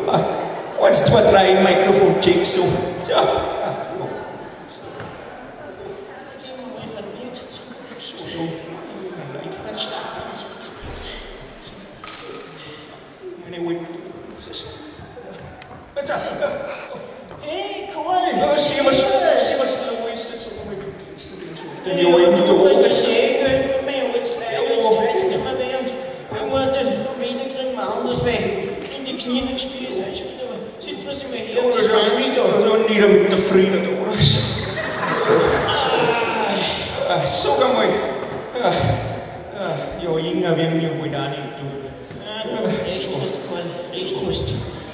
1, 2, 3, Mikrofon-Check, so. Ja. Hey, cool! Ja, servus, so ist es. Du musst das sehen, mit mir jetzt kreuzt er mir weh und wieder kriegen wir anders, weil in die Knie gespielt ist. Sitzt man sich mal her und das war wieder. Und nieder mit der Frieda da. Sag einmal, ja, jünger werden wir wohl auch nicht, du. Recht hast, Karl, recht hast.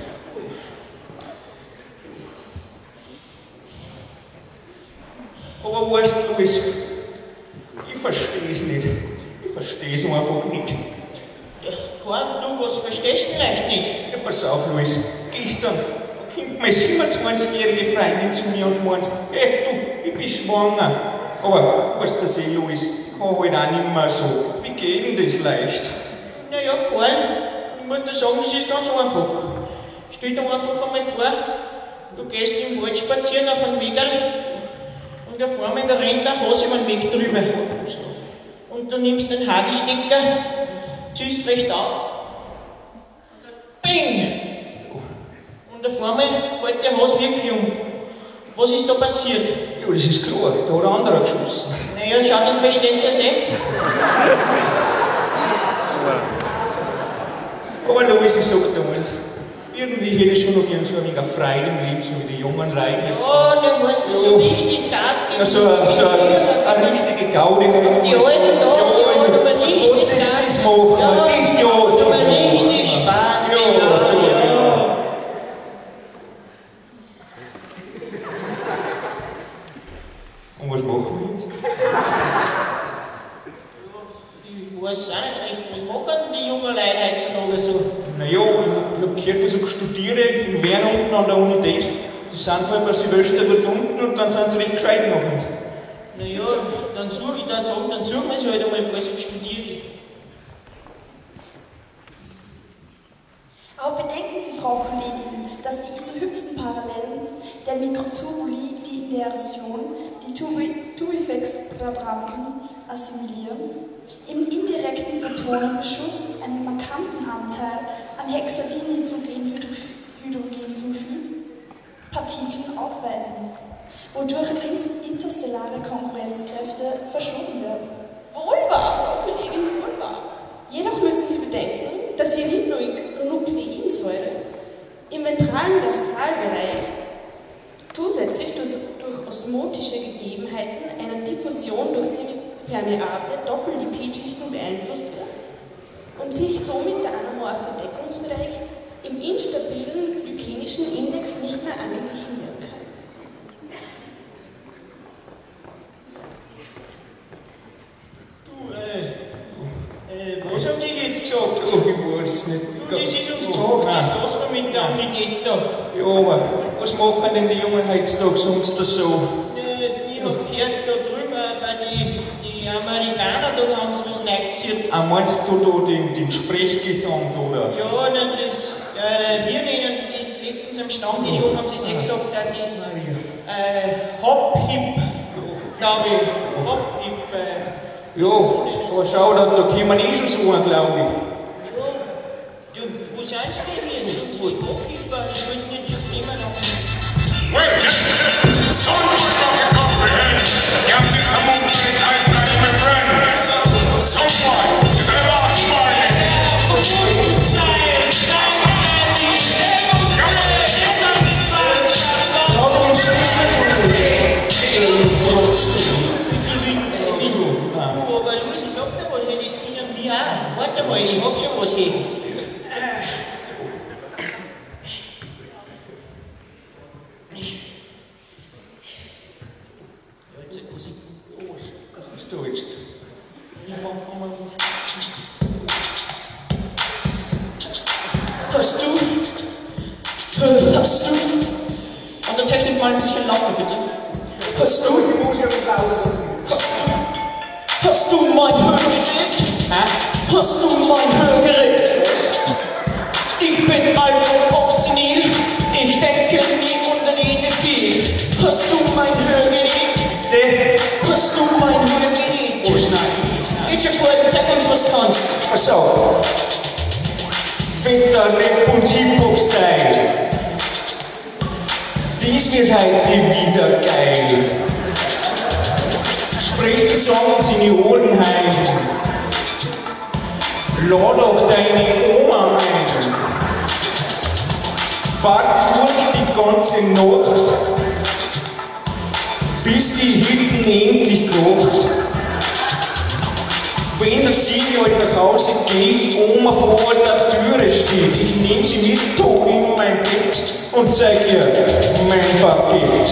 Aber weißt du, Luis, ich verstehe es nicht. Ich verstehe es einfach nicht. Karl, du, was verstehst du vielleicht nicht? Ja, pass auf, Luis. Gestern kommt meine 27-jährige Freundin zu mir und meint, hey, du, ich bin schwanger. Aber, weißt du, eh, Luis, kann halt auch nicht mehr so. Wie geht denn das leicht? Naja, Karl, ich muss dir sagen, es ist ganz einfach. Stell dir einfach einmal vor, du gehst im Wald spazieren auf einen Wegerl und da vorne da rennt ein Hase über den Weg drüber. Und du nimmst den Hagelstecker, ziehst recht auf und sagst Bing! Und da vorne fällt der Hase wirklich um. Was ist da passiert? Ja, das ist klar, da hat ein anderer geschossen. Naja, schau, dann verstehst du das eh. Aber Luis, ich sag dir eins, irgendwie hätte ich schon noch gern so ein wenig Freude im Leben, so wie die jungen Leute jetzt. Ja, der muss so richtig Gas geben. Ja, so eine richtige Gaudi haben. Die Alten da, ja, da mal richtig Gas. Das machen wir, das ja, da das mal machen richtig Spaß, ja, genau. du, ja. Und was machen wir jetzt? Ich weiß auch nicht recht, was machen die jungen Leute heutzutage so? Naja, ich hab gehört von so Studierenden in Wern unten an der Universität, die sind vor allem bei Silvester dort unten und dann sind sie recht gescheit machen. Naja, dann suchen wir sie halt einmal, was ich studiere. Aber bedenken Sie, Frau Kollegin, dass die Isohypsen-Parallelen der Mikrotubuli, die in der Erosion die Tubifex-Quadranten assimilieren, im indirekten Photonenbeschuss einen markanten Anteil an Hexadinitroglyhydrogensulfid-Partikeln aufweisen, wodurch interstellare Konkurrenzkräfte verschoben werden. Wohl wahr, Frau Kollegin, wohl wahr. Jedoch müssen Sie bedenken, dass die Ribonukleinsäure im ventralen und Astralbereich zusätzlich durch osmotische Gegebenheiten einer Diffusion durch semipermeable Doppellipidschichten beeinflusst wird und sich somit der anamorphe Deckungsbereich im instabilen glykämischen Index nicht mehr angeglichen werden kann. Was haben die jetzt gesagt? Also, ich weiß nicht. Du, das ist uns doch, das lassen wir mit der Unität da. Ja, aber was machen denn die Jungen heutzutage sonst da so? Ich hab gehört, da drüben bei die Amerikaner, da haben sie was reingesetzt. Ah, meinst du da den Sprechgesang, oder? Ja, na, das, wir nennen es das letztens am Stammtisch und haben sie es gesagt, das Hop-Hip, glaube ich. Hop-Hip. Ja, aber schau, da kommen schon so an, glaube ich. Ja, du, wo sind sie denn jetzt? Sind sie Hop-Hipper? Ich wollte nicht schon immer noch. Wait, so much of you comprehend. You have to come up with the ties that you my friend. So far, is the last Friday. Aber Luis, ich sag dir was, das können wir auch. Warte mal, ich hab schon was hier. Was ist da jetzt? Hast du? An der Technik mal ein bisschen lauter, bitte. Hast du mein Hörgerät? Hast du mein Hörgerät? Ich bin alt und obstiniert. pass auf. Fetter Rap und Hip-Hop-Style. Dies wird heute wieder geil. Sprich die Songs in die Ohren heim. Lad auch deine Oma ein. Wart durch die ganze Nacht, bis die Hitten endlich kocht. Wenn der Ziege nach Hause geht, Oma vor der Türe steht, ich nehm sie mit hoch in mein Bett und zeig ihr mein Paket.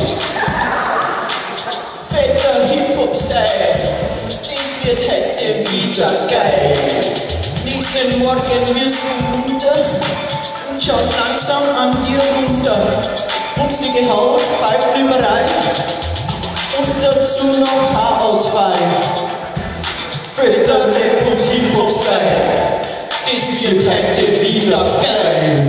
Fetter Hip-Hop-Style, das wird heute wieder geil. Nächsten Morgen wirst du munter und schaust langsam an dir runter. Runzlige Haut pfeift überall und dazu noch Haarausfall. Fetter Rap und Hip-Hop-Style, das wird heute wieder geil.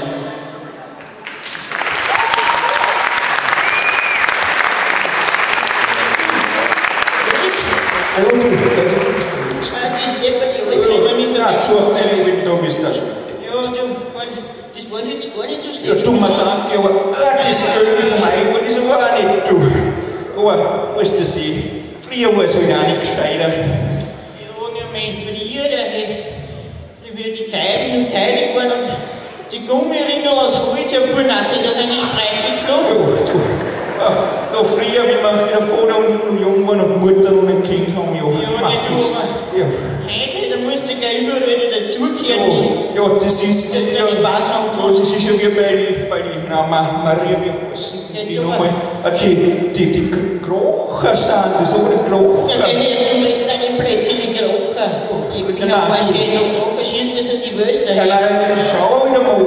Da bist du schon. Ja, das war jetzt gar nicht so Ja, schlecht. du, mir danke, aber das Geld von meinem war das aber auch nicht, du. Aber, weißt du, früher war es halt auch nicht gescheiter. Ja, mein früher, wie die Zeiten und zeitig waren und die Gummiringe aus Holz, ja, Bullnasse, da sind die Spreise geflogen. Ja, du. Da früher, wie wir Vater und jung waren und Mutter noch ein Kind haben, ja. Ja, nicht das, aber ja. heute, da musst du gleich überall wieder dazugehören. Ja, das ist. Dass du ja, Spaß haben ja, kannst. das ist ja wie bei Maria, wie heißen die Ja, nochmal? Die Krocher sind, das haben die Krocher. Ja, dann hast du jetzt einen plötzlichen Krocher. Ich Genau. hab weiß nicht, der Krocher schießt jetzt ein Silvester. Ja, nein, schau wieder mal.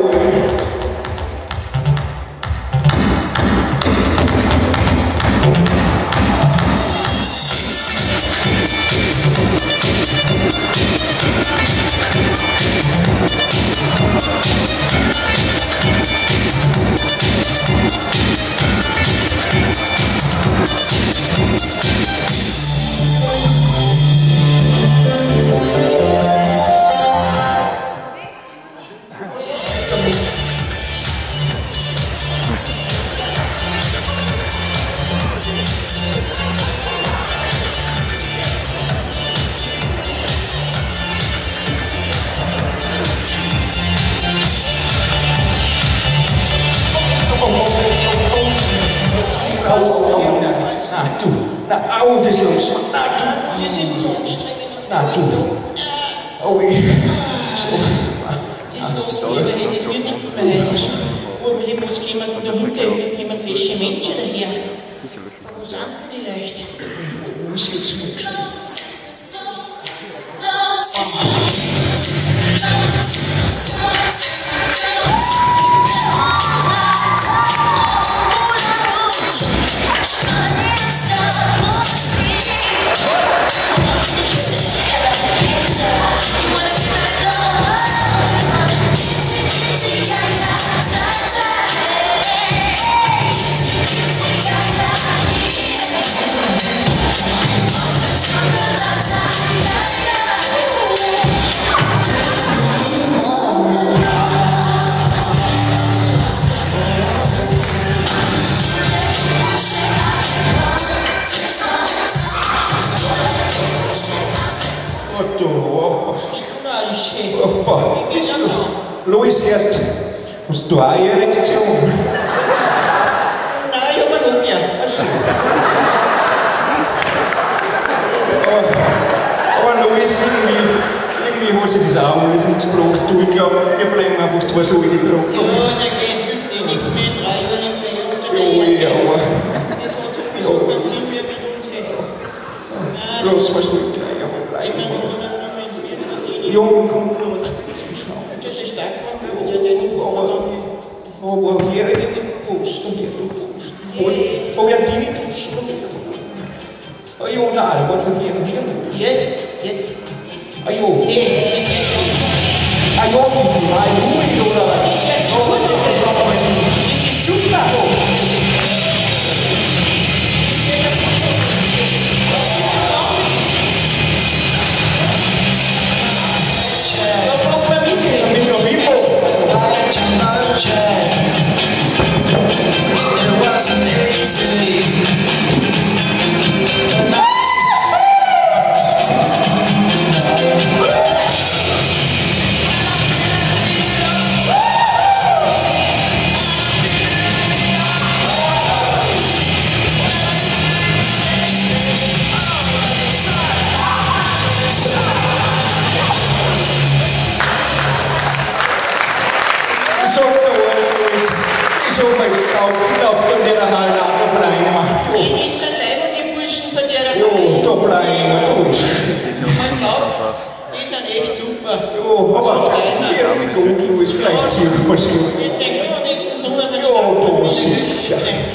Na, au, das ist los. Na, du. Das ist zu anstrengend. Na, du. Oh, ich. So. Das ist los, lieber, hey, das wird nichts mehr heute. Aber hier muss jemand mit der Hunde, kommen fesche Menschen daher. Wo sind denn die Leute? Wo ist jetzt nichts? Opa, bist du? Luis, erst hast du auch eine Erektion? Nein, ich hab einen Nokia. Aber Luis, irgendwie hat sich das auch alles nichts gebracht. Du, ich glaube, wir bleiben einfach zwei so in die Trottel. Ja, der geht, hilft eh nichts mehr. 3 Jahre nicht mehr unter der Ja, Erde. aber. Das hat sowieso keinen Sinn mehr mit uns. Lass mal so gleich einmal bleiben. Ja, man kommt nur noch Spitzen schauen. Das ist stark, man will ja den Aber hier in den Post und hier in den Post. Aber ja, die nicht Post. Ah ja, da, warte, hier in den Post. Jetzt. Ah ja. Ah ja, die oder? Das ist super. glaubt an der Halle auch da bleiben wir. Die sind leider die Burschen von der Jo, da bleiben wir durch. Man glaubt, die sind echt super. Jo, aber fertig und Louis, vielleicht sieht man sie. Ich denke, du nächsten Sommer, wenn Jo, du sicher.